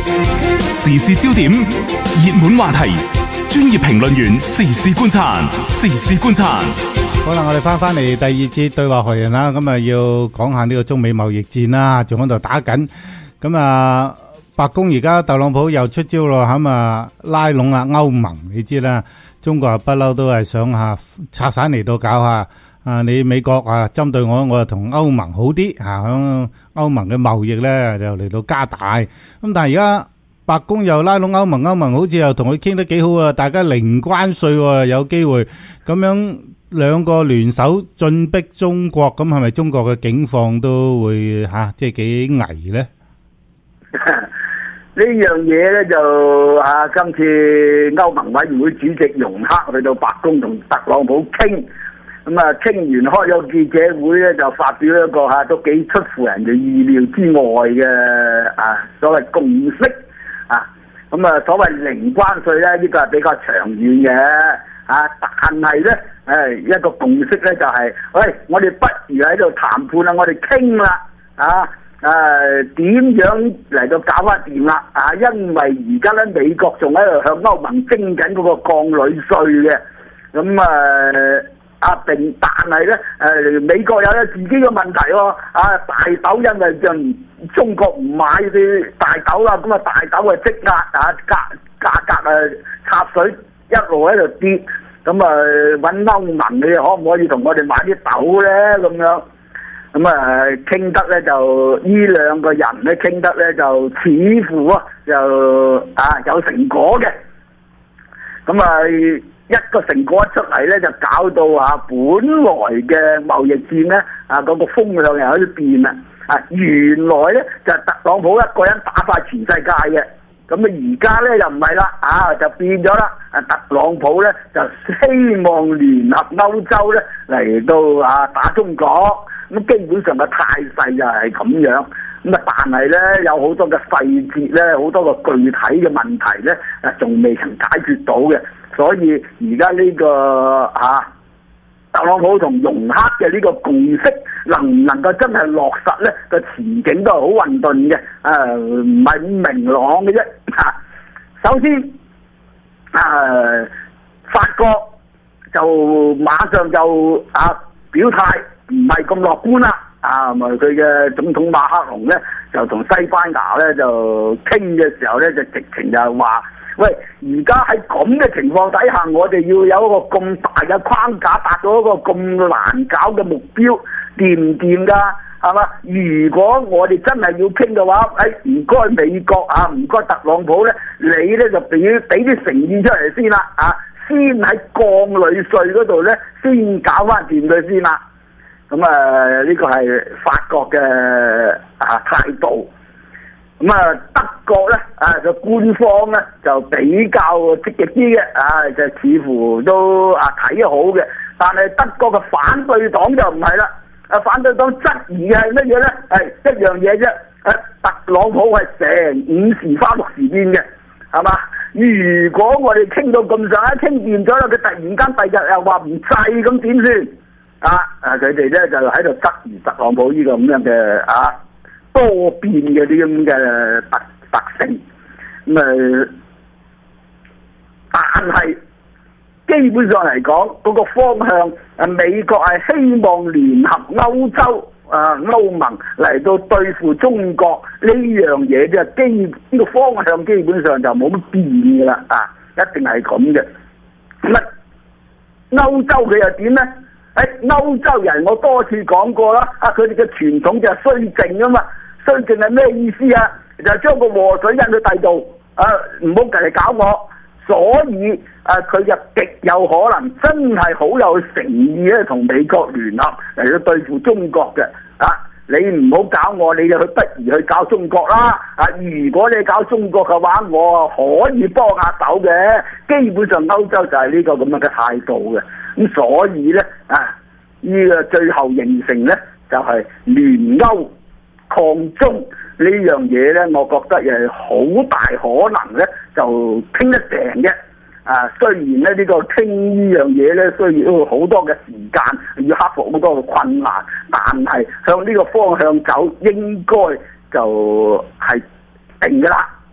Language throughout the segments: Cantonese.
時事焦點、熱門話題、專業評論員時事觀察，時事觀察。 好啦，我哋翻嚟第二節對話學人啦，咁啊要講下呢個中美貿易戰啦，仲喺度打緊。咁啊，白宮而家特朗普又出招咯，咁啊拉攏啊歐盟，你知啦，中國不嬲都係想下拆散嚟到搞下。啊！你美國啊，針對我就同歐盟好啲啊，響歐盟嘅貿易咧就嚟到加大。咁但係而家白宮又拉攏歐盟，歐盟好似又同佢傾得幾好啊，大家零關稅喎，有機會咁樣兩個聯手進逼中國，咁係咪中國嘅境況都會即係幾危咧？ 呢樣嘢咧就今次歐盟委員會主席容克去到白宮同特朗普傾。咁啊，傾完開咗記者會咧，就發表一個都幾出乎人嘅意料之外嘅所謂共識啊。咁啊，所謂零關稅咧，呢個係比較長遠嘅但係咧，一個共識咧就係，喂，我哋不如喺度談判啦，我哋傾啦點樣嚟到搞翻掂啦因為而家咧美國仲喺度向歐盟徵緊嗰個鋼鋁稅嘅，咁但係咧，美國有咧自己嘅問題喎，大豆因為就中國唔買啲大豆啦，咁大豆積壓價格插水一路喺度跌，咁揾歐盟你可唔可以同我哋買啲豆咧？咁樣，咁傾得咧就呢兩個人咧傾得咧就似乎就有成果嘅，咁一個成果一出嚟咧，就搞到本來嘅貿易戰咧嗰個風向又喺度變啦原來咧就特朗普一個人打敗全世界嘅，咁而家咧就唔係啦就變咗啦特朗普咧就希望聯合歐洲咧嚟到打中國，咁基本上嘅態勢就係咁樣，咁但係咧有好多嘅細節咧，好多個具體嘅問題咧仲未曾解決到嘅。所以而家呢個特朗普同容克嘅呢個共識能唔能夠真係落實咧？個前景都係好混沌嘅，唔係咁明朗嘅啫。首先，法國就馬上就表態唔係咁樂觀啦。佢嘅總統馬克龍咧就同西班牙咧就傾嘅時候咧就直情就係話。喂，而家喺咁嘅情況底下，我哋要有一個咁大嘅框架，達到一個咁難搞嘅目標，掂唔掂㗎？係嘛？如果我哋真係要傾嘅話，唔該美國唔該特朗普咧，你咧就俾啲誠意出嚟先啦，先喺鋼鋁稅嗰度咧，先搞翻掂佢先啦。咁呢個係法國嘅態度。咁德國咧就官方咧就比較積極啲嘅，就似乎都睇好嘅。但係德國嘅反對黨就唔係啦，反對黨質疑係乜嘢咧？係一樣嘢啫，特朗普係成五時花六時變嘅，係嘛？如果我哋傾到咁上下，傾掂咗啦，佢突然間第日又話唔制，咁點算？佢哋咧就喺度質疑特朗普呢個咁樣嘅多變嘅啲咁嘅特性，但係基本上嚟講，嗰個方向美國係希望聯合歐洲歐盟嚟到對付中國呢樣嘢啫，呢個方向基本上就冇乜變㗎啦，一定係咁嘅。咁歐洲佢又點呢？歐洲人我多次講過啦，佢哋嘅傳統就係綏靖啊嘛。綏靖係咩意思啊？就係將個禍水引去第度，唔好嚟搞我。所以佢就極有可能真係好有誠意咧，同美國聯合嚟到對付中國嘅。你唔好搞我，你就不如去搞中國啦。如果你搞中國嘅話，我可以幫下手嘅。基本上歐洲就係呢個咁樣嘅態度嘅。咁所以咧，呢個最後形成咧就係聯歐抗中呢樣嘢咧，我覺得又係好大可能咧就傾得成嘅。雖然咧呢個傾呢樣嘢咧需要好多嘅時間，要克服好多嘅困難，但係向呢個方向走應該就係定㗎啦。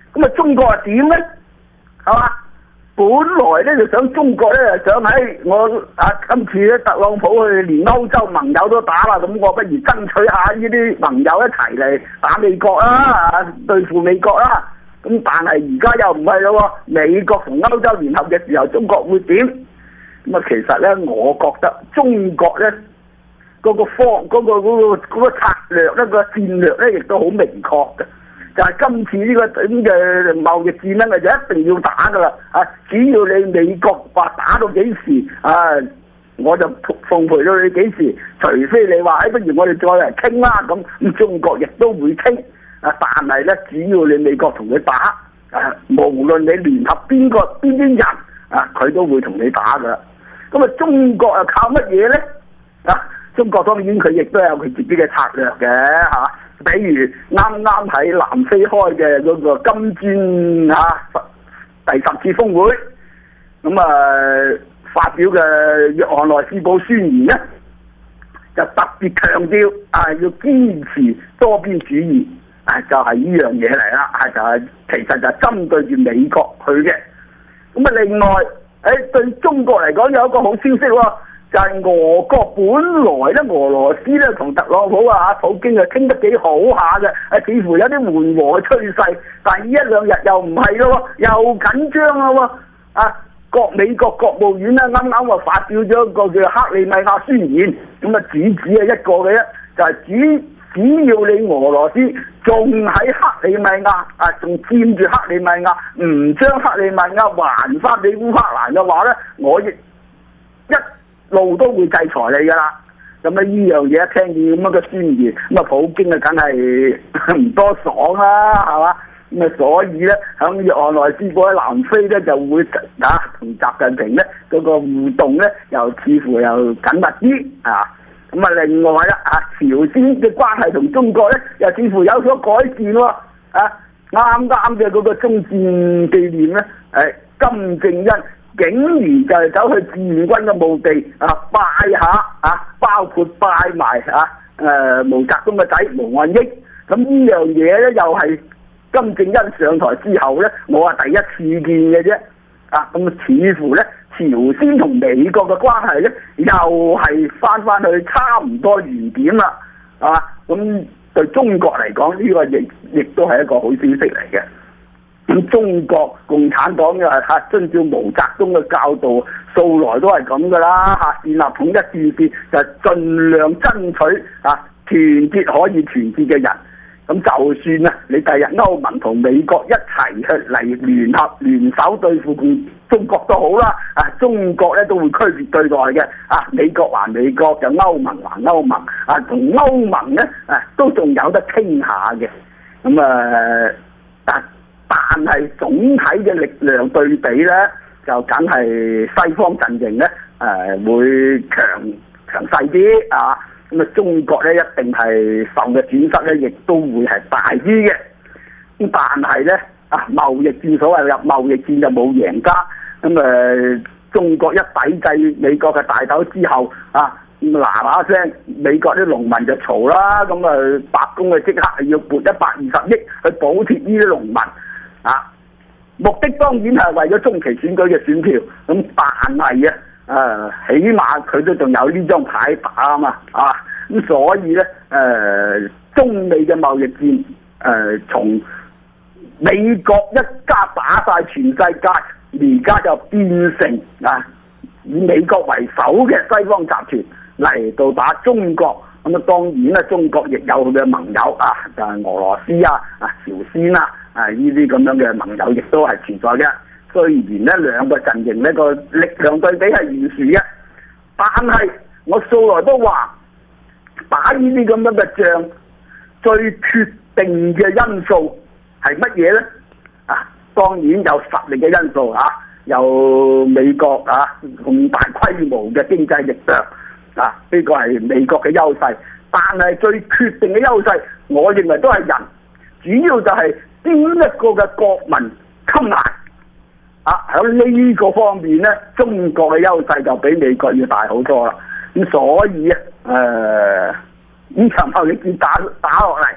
咁啊中國係點咧？係嘛？本來咧就想中國咧就想喺我今次咧特朗普去連歐洲盟友都打啦，咁我不如爭取下呢啲盟友一齊嚟打美國啦，對付美國啦。咁但係而家又唔係咯喎，美國同歐洲聯合嘅時候，中國會點？咁啊，其實咧，我覺得中國咧嗰個策略咧、個戰略咧，亦都好明確嘅。就係今次呢個咁嘅貿易戰咧，就一定要打噶啦！只要你美國話打到幾時我就奉陪到你幾時。除非你話不如我哋再嚟傾啦，咁中國亦都會傾。但係咧，只要你美國同佢打，無論你聯合邊啲人佢都會同你打噶啦。咁中國又靠乜嘢咧？中國當然佢亦都有佢自己嘅策略嘅比如啱啱喺南非開嘅嗰個金磚第10次峰會，咁發表嘅約翰內斯堡宣言咧，就特別強調要堅持多邊主義，就係呢樣嘢嚟啦，就係其實就係針對住美國去嘅。咁另外對中國嚟講有一個好消息喎。就係俄國本來咧，俄羅斯咧同特朗普普京傾得幾好下嘅，似乎有啲緩和嘅趨勢。但係呢一兩日又唔係咯，又緊張咯喎！美國國務院咧啱啱發表咗一個叫克里米亞宣言，咁只係一個嘅啫，就係只要你俄羅斯仲喺克里米亞仲佔住克里米亞，唔將克里米亞還翻俾烏克蘭嘅話咧，我亦一路都會制裁你噶啦，咁呢樣嘢一聽見咁樣嘅宣言，普京梗係唔多爽啦，係嘛？所以咧，響約翰內斯堡喺南非咧就會同習近平咧嗰個互動咧，又似乎又緊密啲另外啦朝鮮嘅關係同中國咧又似乎有所改善喎啱嘅嗰個終戰紀念咧，金正恩竟然就係走去志願軍嘅墓地拜下包括拜埋毛澤東嘅仔毛岸英。咁呢樣嘢咧又係金正恩上台之後咧，我係第一次見嘅啫。咁似乎咧朝鮮同美國嘅關係咧又係翻去差唔多原點啦。咁對中國嚟講呢個亦都係一個好消息嚟嘅。咁中國共產黨又係遵照毛澤東嘅教導，素來都係咁噶啦建立統一戰線就盡量爭取團結可以團結嘅人。咁就算你第日歐盟同美國一齊去嚟聯手對付中國都好啦，中國咧都會區別對待嘅。美國還美國，就歐盟還歐盟，同歐盟咧都仲有得傾下嘅。咁但係總體嘅力量對比咧，就梗係西方陣營咧會強勢啲中國咧一定係受嘅損失咧，亦都會係大啲嘅。咁但係咧貿易戰所謂入貿易戰就冇贏家。中國一抵制美國嘅大豆之後嗱聲，美國啲農民就嘈啦。白宮即刻係要撥120億去補貼呢啲農民。目的當然係為咗中期選舉嘅選票，咁但係起碼佢都仲有呢張牌打嘛，咁所以咧中美嘅貿易戰從美國一家打晒全世界，而家就變成以美國為首嘅西方集團嚟到打中國。咁當然啦，中國亦有佢嘅盟友就係俄羅斯朝鮮呢啲咁樣嘅盟友亦都係存在嘅。雖然呢兩個陣營呢個力量對比係懸殊嘅，但係我素來都話打呢啲咁樣嘅仗，最決定嘅因素係乜嘢呢？當然有實力嘅因素有美國咁大規模嘅經濟力量呢個係美國嘅優勢。但係最決定嘅優勢，我認為都係人，主要就係邊一個嘅國民襟捱喺呢個方面呢，中國嘅優勢就比美國要大好多啦。咁所以呢場貿易戰打落嚟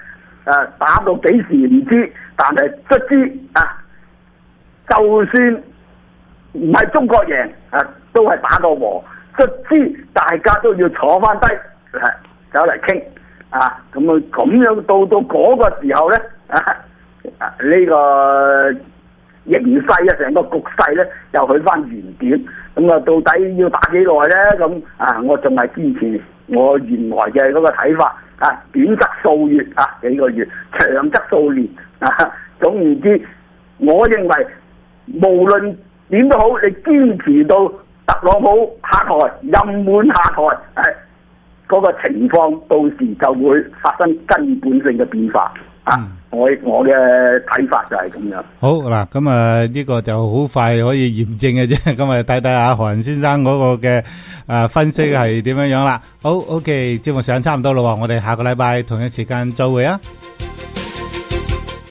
打到幾時唔知，但係卒之就算唔係中國贏都係打個和，卒之大家都要坐翻低走嚟傾咁樣到嗰個時候咧呢個形勢成個局勢咧又去翻原點，咁到底要打幾耐咧？咁我仲係支持我原來嘅嗰個睇法短則數月幾個月，長則數年總言之，我認為無論點都好，你堅持到特朗普下台任滿下台，嗰個情況到時就會發生根本性嘅變化。我嘅睇法就係咁樣。好嗱，咁呢個就好快可以驗證嘅啫。咁睇睇阿韓先生嗰個嘅分析係點樣啦。好 ，OK， 節目時間差唔多啦，我哋下個禮拜同一時間再會啊。